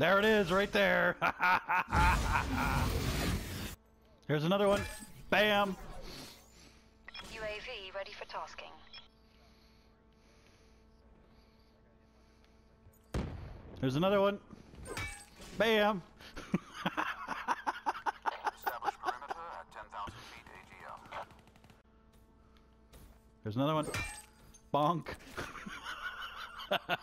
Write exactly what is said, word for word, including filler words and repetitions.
There it is, right there. Here's another one. Bam. U A V ready for tasking. Here's another one. Bam. Establish perimeter at ten thousand feet A G L. Here's another one. Bonk.